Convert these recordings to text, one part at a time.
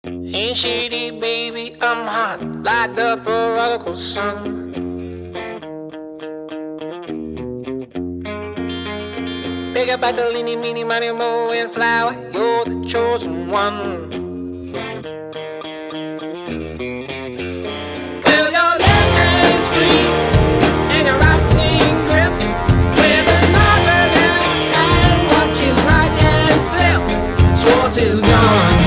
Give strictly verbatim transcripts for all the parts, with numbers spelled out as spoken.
Ain't shady, baby, I'm hot like the prodigal son. Big up Bartolini, meeny, money, mo, and flower, you're the chosen one. Well, your left hand's free and your right hand grip with another left hand watches right and slip. Schwartz is gone.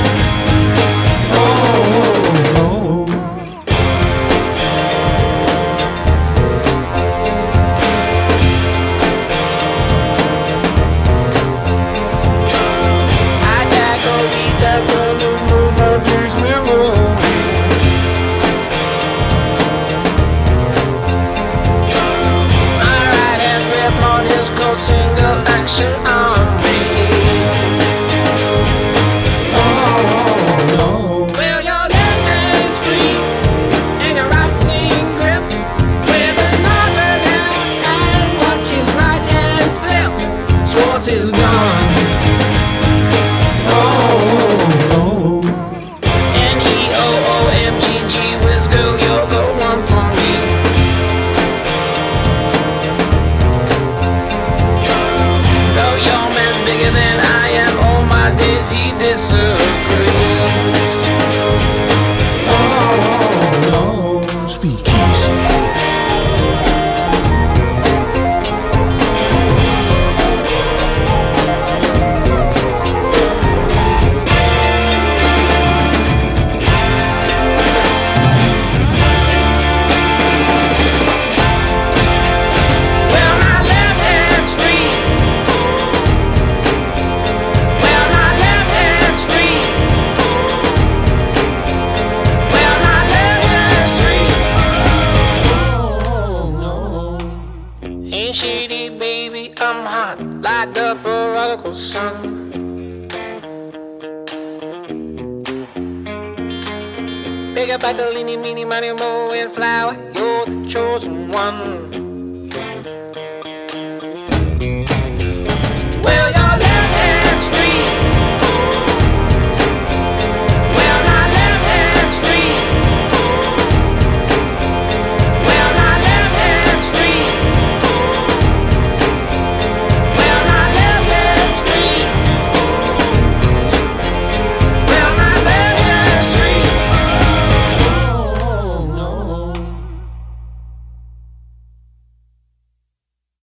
Single action on me. Oh, no. Well, your left hand's free and your right hand grip with another left hand watches right and slip. Schwartz is gone. Oh, oh. N E O O M G G whiz girl, you're the one for me. Than I am, all my days he disagrees. Oh, no, speak easy. Ain't shady, baby, I'm hot like the prodigal son. Big up Bartolini, meeny, money, mo, and flower, you're the chosen one.